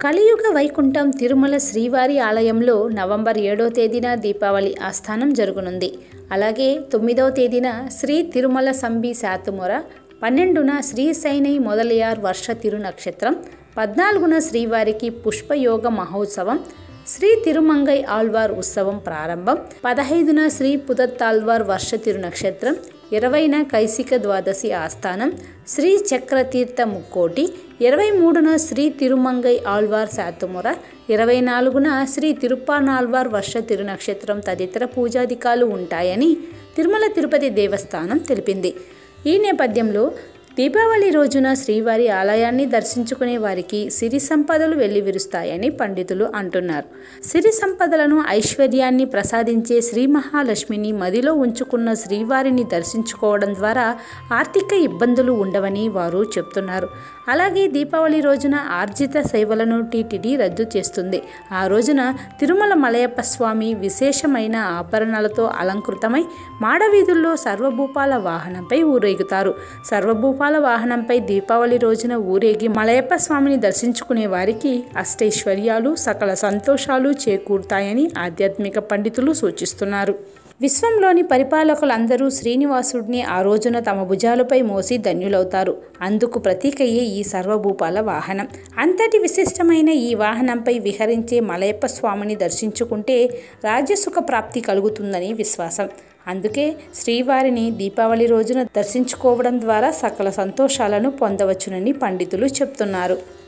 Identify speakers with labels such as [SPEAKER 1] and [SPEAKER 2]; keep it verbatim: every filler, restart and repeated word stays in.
[SPEAKER 1] కలియుగ వైకుంఠం తిరుమల శ్రీవారి ఆలయంలో నవంబర్ ఏడో తేదీన దీపావళి ఆస్థానం జరుగునుంది. అలాగే తొమ్మిదవ తేదీన శ్రీ తిరుమల సంబి శాతుమొర, పన్నెండున శ్రీ సైనై మొదలయార్ వర్ష తిరు నక్షత్రం, పద్నాలుగున శ్రీవారికి పుష్పయోగ మహోత్సవం, శ్రీ తిరుమంగై ఆళ్వార్ ఉత్సవం ప్రారంభం, పదహైదున శ్రీ పుదత్తాళ్వార్ వర్ష తిరు నక్షత్రం, ఇరవైన కైసిక ద్వాదశి ఆస్థానం, శ్రీ చక్రతీర్థ ముక్కోటి, ఇరవై మూడున శ్రీ తిరుమంగై ఆళ్వార్ శాతుమొర, ఇరవై నాలుగున శ్రీ తిరుప్పానాళ్వార్ వర్ష తిరు నక్షత్రం తదితర పూజాధికాలు ఉంటాయని తిరుమల తిరుపతి దేవస్థానం తెలిపింది. ఈ నేపథ్యంలో దీపావళి రోజున శ్రీవారి ఆలయాన్ని దర్శించుకునే వారికి సిరి సంపదలు వెల్లివిరుస్తాయని పండితులు అంటున్నారు. సిరి సంపదలను, ఐశ్వర్యాన్ని ప్రసాదించే శ్రీ మహాలక్ష్మిని మదిలో ఉంచుకున్న శ్రీవారిని దర్శించుకోవడం ద్వారా ఆర్థిక ఇబ్బందులు ఉండవని వారు చెప్తున్నారు. అలాగే దీపావళి రోజున ఆర్జిత సేవలను టీటీడీ రద్దు చేస్తుంది. ఆ రోజున తిరుమల మలయప్ప స్వామి విశేషమైన ఆభరణాలతో అలంకృతమై మాడవీధుల్లో సర్వభూపాల వాహనంపై ఊరేగుతారు. సర్వభూపాల వాహనంపై దీపావళి రోజున ఊరేగి మలయప్ప స్వామిని దర్శించుకునే వారికి అష్టైశ్వర్యాలు, సకల సంతోషాలు చేకూరుతాయని ఆధ్యాత్మిక పండితులు సూచిస్తున్నారు. విశ్వంలోని పరిపాలకులందరూ శ్రీనివాసుడిని ఆ రోజున తమ భుజాలపై మోసి ధన్యులవుతారు. అందుకు ప్రతీకయ్యే ఈ సర్వభూపాల వాహనం. అంతటి విశిష్టమైన ఈ వాహనంపై విహరించే మలయప్ప స్వామిని దర్శించుకుంటే రాజ్యసుఖ ప్రాప్తి కలుగుతుందని విశ్వాసం. అందుకే శ్రీవారిని దీపావళి రోజున దర్శించుకోవడం ద్వారా సకల సంతోషాలను పొందవచ్చునని పండితులు చెప్తున్నారు.